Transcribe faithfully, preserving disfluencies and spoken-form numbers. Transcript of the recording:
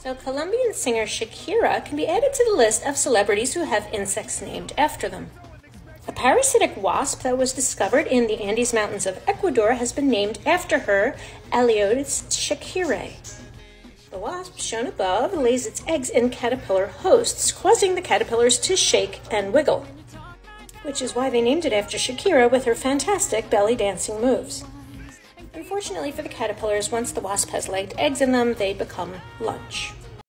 So Colombian singer Shakira can be added to the list of celebrities who have insects named after them. A parasitic wasp that was discovered in the Andes Mountains of Ecuador has been named after her, Aliotis shakirae. The wasp, shown above, lays its eggs in caterpillar hosts, causing the caterpillars to shake and wiggle, which is why they named it after Shakira with her fantastic belly dancing moves. Unfortunately for the caterpillars, once the wasp has laid eggs in them, they become lunch.